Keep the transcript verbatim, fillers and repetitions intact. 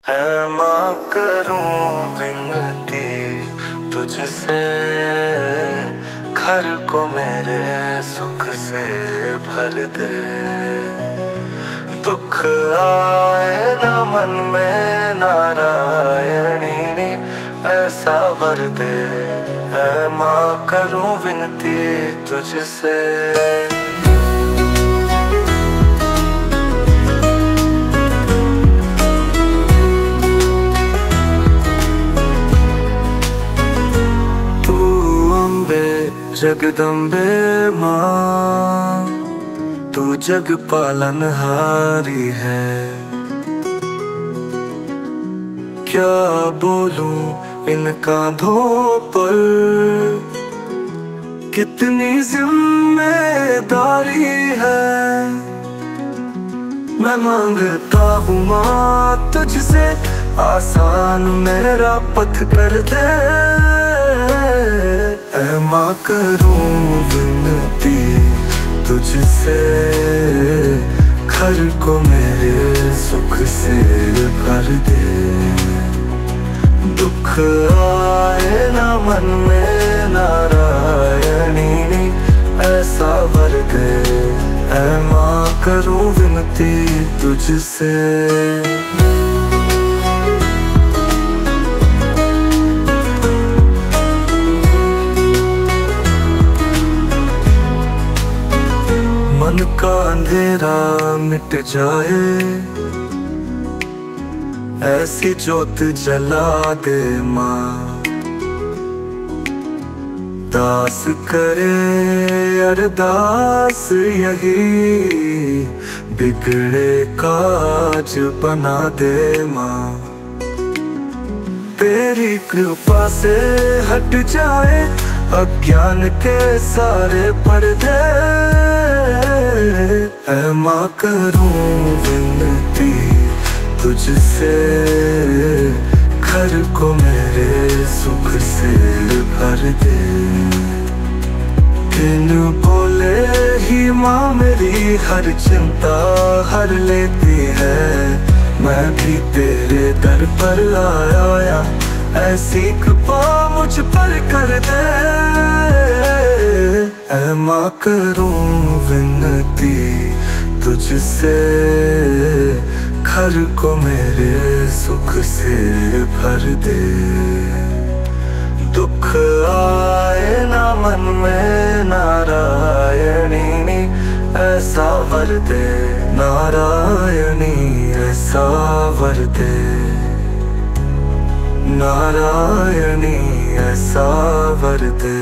है माँ करूं विनती तुझसे, घर को मेरे सुख से भर दे। दुख आए न मन में नारायणी, ऐसा वर दे। है माँ करूं विनती तुझसे। जगदम्बे माँ तू जग पालनहारी है। क्या बोलूं इन कांधों पर कितनी जिम्मेदारी है। मैं मांगता हूँ माँ तुझसे, आसान मेरा पथ कर दे। ऐ माँ करूं विनती तुझसे, घर को मेरे सुख से भर दे। दुख आए न मन में नारायणी, ऐसा वर दे। ऐ माँ करूं विनती तुझसे। मन का अंधेरा मिट जाए, ऐसी ज्योत जला दे माँ। दास करे अरदास यही, बिगड़े काज बना दे माँ। तेरी कृपा से हट जाए अज्ञान के सारे पर्दे। ऐ माँ करूं विनती तुझसे, घर को मेरे सुख से भर दे। बिन बोले ही माँ मेरी हर चिंता हर लेती है। मैं भी तेरे दर पर आया, ऐसी कृपा मुझ पर कर दे। ऐ माँ करूं विनती तुझसे, घर को मेरे सुख से भर दे। दुख आए न मन में नारायणी, ऐसा वर दे। नारायणी ऐसा वर दे। नारायणी ऐसा वर दे।